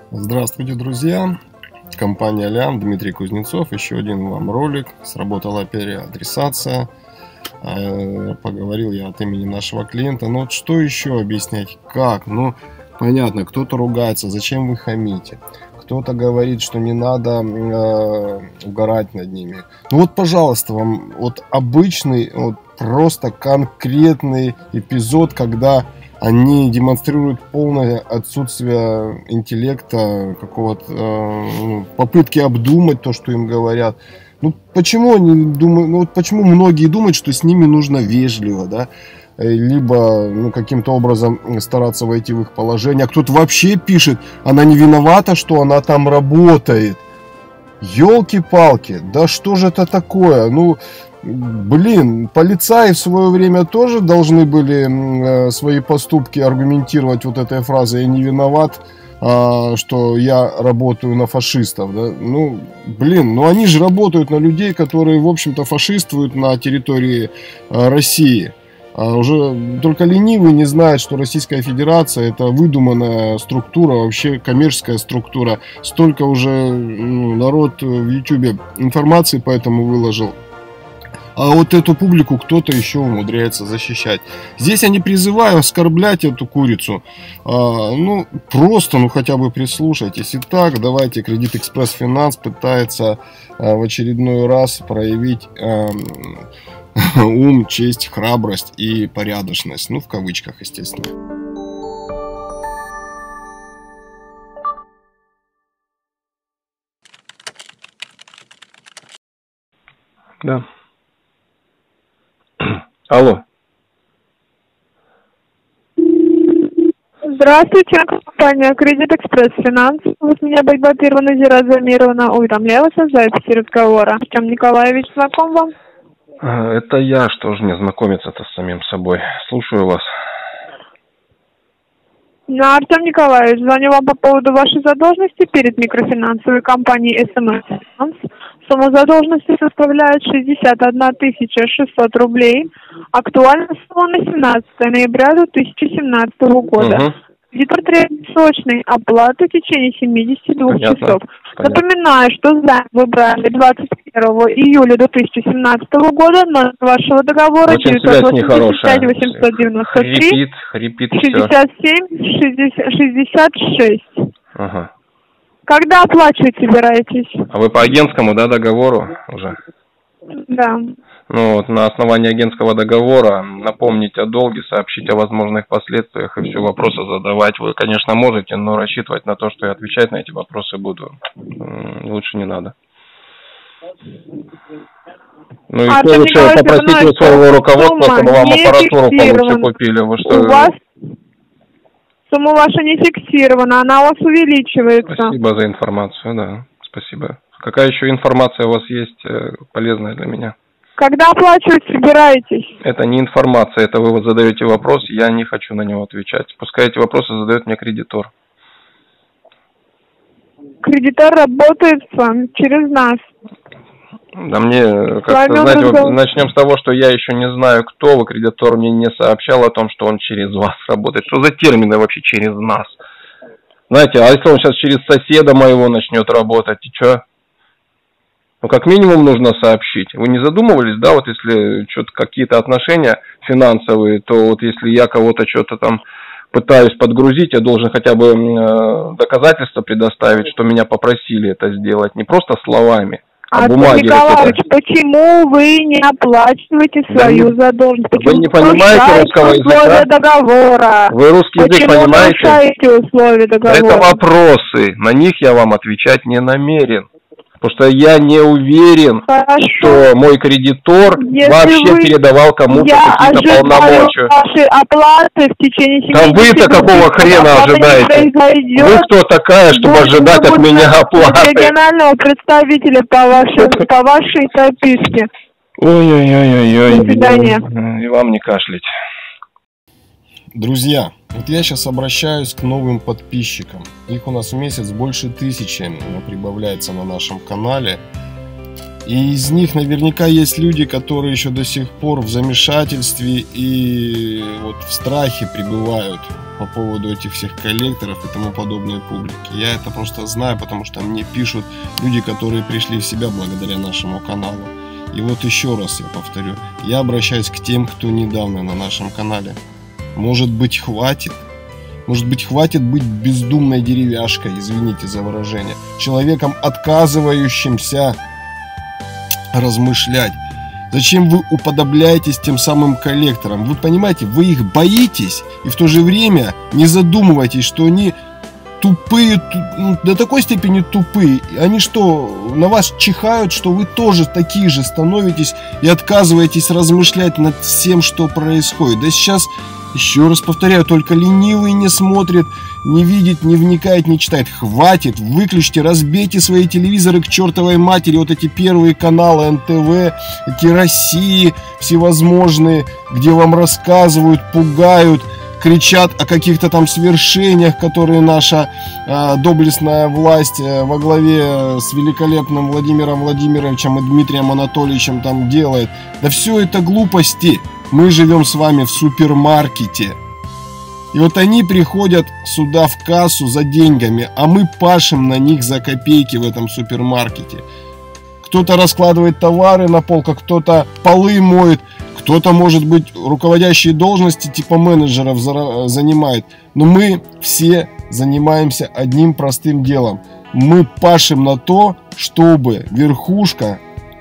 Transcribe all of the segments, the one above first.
Здравствуйте, друзья! Компания Allianz, Дмитрий Кузнецов. Еще один вам ролик. Сработала переадресация. Поговорил я от имени нашего клиента. Но вот что еще объяснять? Как? Ну, понятно, кто-то ругается. Зачем вы хамите? Кто-то говорит, что не надо угорать над ними. Ну вот, пожалуйста, вам вот обычный, вот просто конкретный эпизод, когда они демонстрируют полное отсутствие интеллекта, какого-то попытки обдумать то, что им говорят. Ну почему они думают, ну вот почему многие думают, что с ними нужно вежливо, да, либо каким-то образом стараться войти в их положение. А кто-то вообще пишет, она не виновата, что она там работает. Ёлки-палки, да что же это такое? Ну, блин, полицаи в свое время тоже должны были свои поступки аргументировать вот этой фразой «я не виноват, что я работаю на фашистов». Да? Ну, блин, ну они же работают на людей, которые, в общем-то, фашиствуют на территории России. Уже только ленивый не знает, что Российская Федерация — это выдуманная структура, вообще коммерческая структура. Столько уже народ в Ютубе информации по этому выложил. А вот эту публику кто-то еще умудряется защищать. Здесь я не призываю оскорблять эту курицу. Просто хотя бы прислушайтесь. Итак, давайте Кредит Экспресс Финанс пытается в очередной раз проявить ум, честь, храбрость и порядочность. Ну, в кавычках, естественно. Да. Алло. Здравствуйте, компания Кредит Экспресс Финанс. Вас меня Байбапирова Назира Замировна уведомляла о записи разговора. Артем Николаевич, знаком вам? Это я, что же не знакомиться-то с самим собой. Слушаю вас. Артем Николаевич, звоню вам по поводу вашей задолженности перед микрофинансовой компанией СМС Финанс. Сумма задолженности составляет 61 600 рублей. Актуальна сумма на 17 ноября 2017 года. Кредитор требует срочной оплаты в течение 72 часов. Напоминаю, что займ вы брали 21 июля 2017 года, но вашего договора 985 893 67 66. Ага. Когда оплачивать собираетесь? А вы по агентскому, договору уже? Да. Ну вот, на основании агентского договора напомнить о долге, сообщить о возможных последствиях и все вопросы задавать вы, конечно, можете, но рассчитывать на то, что я отвечать на эти вопросы буду, лучше не надо. Ну и еще лучше попросите у своего руководства, чтобы вам аппаратуру получше купили. Вы что? У вас сумма ваша не фиксирована, она у вас увеличивается. Спасибо за информацию, да, спасибо. Какая еще информация у вас есть полезная для меня? Когда оплачивать собираетесь? Это не информация, это вы задаете вопрос, я не хочу на него отвечать. Пускай эти вопросы задает мне кредитор. Кредитор работает с вами через нас. Да мне, как-то, знаете, начнем с того, что я еще не знаю, кто вы. Кредитор мне не сообщал о том, что он через вас работает. Что за термины вообще через нас? Знаете, а если он сейчас через соседа моего начнет работать, и что? Ну, как минимум нужно сообщить. Вы не задумывались, да, вот если что-то какие-то отношения финансовые, то вот если я кого-то что-то там пытаюсь подгрузить, я должен хотя бы доказательства предоставить, что меня попросили это сделать, не просто словами, а бумаги. Николаевич, почему вы не оплачиваете свою задолженность? Почему вы не понимаете русского языка? Договора? Вы русский язык понимаете? Почему нарушаете условия договора? Это вопросы, на них я вам отвечать не намерен. Потому что я не уверен, что мой кредитор вообще передавал кому-то какие-то полномочия. Ваши оплаты в течение 7 Да вы-то какого хрена ожидаете? Вы кто такая, чтобы ожидать от меня оплаты? Регионального представителя по вашей прописке. Ой-ой-ой-ой-ой. До свидания. И вам не кашлять. Друзья, вот я сейчас обращаюсь к новым подписчикам. Их у нас в месяц больше 1000 прибавляется на нашем канале. И из них наверняка есть люди, которые еще до сих пор в замешательстве и вот в страхе пребывают по поводу этих всех коллекторов и тому подобной публики. Я это просто знаю, потому что мне пишут люди, которые пришли в себя благодаря нашему каналу. И вот еще раз я повторю, я обращаюсь к тем, кто недавно на нашем канале. Может быть, хватит? Может быть, хватит быть бездумной деревяшкой, извините за выражение, человеком, отказывающимся размышлять. Зачем вы уподобляетесь тем самым коллекторам? Вы понимаете, вы их боитесь и в то же время не задумываетесь, что они тупые, до такой степени тупые. Они что, на вас чихают, что вы тоже такие же становитесь и отказываетесь размышлять над всем, что происходит. Да сейчас, еще раз повторяю, только ленивый не смотрит, не видит, не вникает, не читает. Хватит, выключите, разбейте свои телевизоры к чертовой матери. Вот эти первые каналы НТВ, эти России всевозможные, где вам рассказывают, пугают, кричат о каких-то там свершениях, которые наша доблестная власть во главе с великолепным Владимиром Владимировичем и Дмитрием Анатольевичем там делает. Да все это глупости. Мы живем с вами в супермаркете. И вот они приходят сюда в кассу за деньгами, а мы пашем на них за копейки в этом супермаркете. Кто-то раскладывает товары на полках, кто-то полы моет, кто-то, может быть, руководящие должности типа менеджеров занимает. Но мы все занимаемся одним простым делом. Мы пашем на то, чтобы верхушка,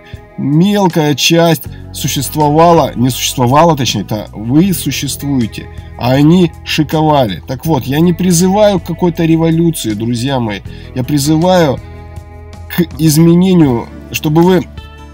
мелкая часть существовала, не существовала, точнее, это вы существуете, а они шиковали. Так вот, я не призываю к какой-то революции, друзья мои. Я призываю к изменению, чтобы вы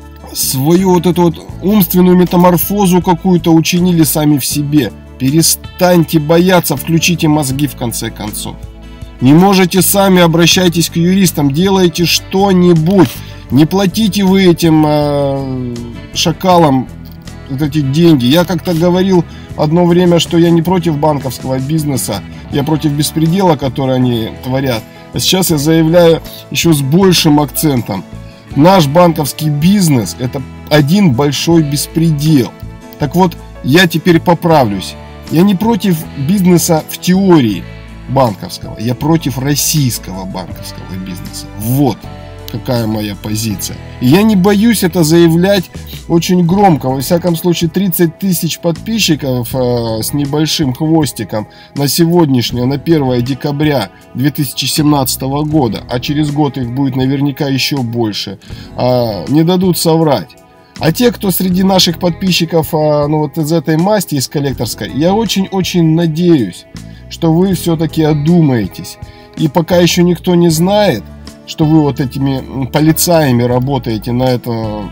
свою вот эту вот умственную метаморфозу какую-то учинили сами в себе. Перестаньте бояться, включите мозги в конце концов. Не можете сами, обращайтесь к юристам, делайте что-нибудь. Не платите вы этим шакалам вот эти деньги. Я как-то говорил одно время, что я не против банковского бизнеса, я против беспредела, который они творят. А сейчас я заявляю еще с большим акцентом. Наш банковский бизнес – это один большой беспредел. Так вот, я теперь поправлюсь. Я не против бизнеса в теории банковского, я против российского банковского бизнеса. Вот какая моя позиция. И я не боюсь это заявлять очень громко. Во всяком случае, 30 тысяч подписчиков с небольшим хвостиком на сегодняшнее, на 1 декабря 2017 года, а через год их будет наверняка еще больше, не дадут соврать. А те, кто среди наших подписчиков, ну вот из этой масти, из коллекторской, я очень-очень надеюсь, что вы все-таки одумаетесь. И пока еще никто не знает, что вы вот этими полицаями работаете на эту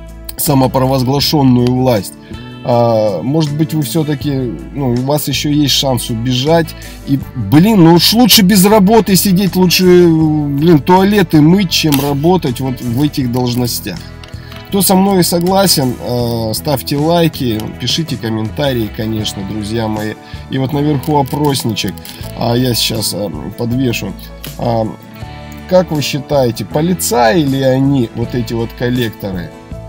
самопровозглашенную власть, может быть, вы все-таки, ну, у вас еще есть шанс убежать. И, блин, ну уж лучше без работы сидеть, лучше, блин, туалеты мыть, чем работать вот в этих должностях. Кто со мной согласен, ставьте лайки, пишите комментарии, конечно, друзья мои. И вот наверху опросничек, я сейчас подвешу. Как вы считаете, полицаи ли они, вот эти вот коллекторы?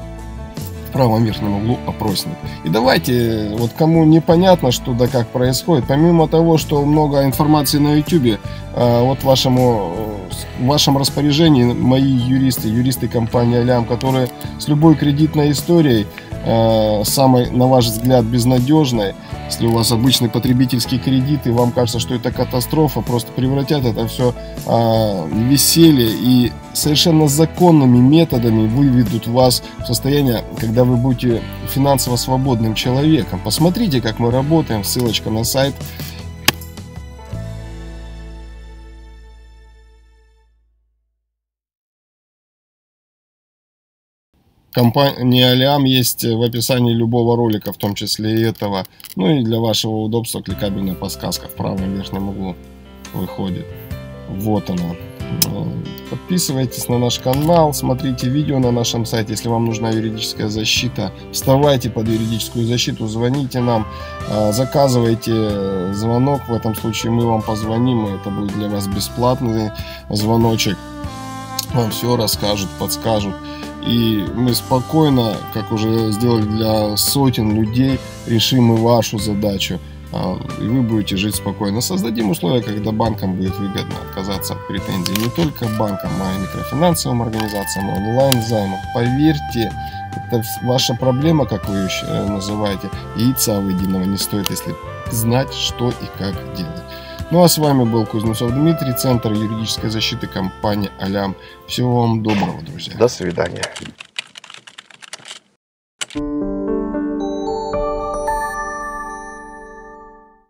В правом верхнем углу опросник. И давайте, вот кому непонятно, что да как происходит, помимо того, что много информации на YouTube, вот в вашем распоряжении мои юристы компании Алям, которые с любой кредитной историей, самой, на ваш взгляд, безнадежной, если у вас обычный потребительский кредит и вам кажется, что это катастрофа, просто превратят это все в веселье и совершенно законными методами выведут вас в состояние, когда вы будете финансово свободным человеком. Посмотрите, как мы работаем, ссылочка на сайт. Компания Алям есть в описании любого ролика, в том числе и этого. Ну и для вашего удобства кликабельная подсказка в правом верхнем углу выходит. Вот она. Подписывайтесь на наш канал, смотрите видео на нашем сайте. Если вам нужна юридическая защита, вставайте под юридическую защиту, звоните нам, заказывайте звонок. В этом случае мы вам позвоним, и это будет для вас бесплатный звоночек. Вам все расскажут, подскажут. И мы спокойно, как уже сделали для сотен людей, решим и вашу задачу. И вы будете жить спокойно. Создадим условия, когда банкам будет выгодно отказаться от претензий. Не только банкам, а и микрофинансовым организациям, онлайн-займам. Поверьте, это ваша проблема, как вы ее называете, яйца выеденного не стоит, если знать, что и как делать. Ну а с вами был Кузнецов Дмитрий, Центр юридической защиты, компания Алям. Всего вам доброго, друзья. До свидания.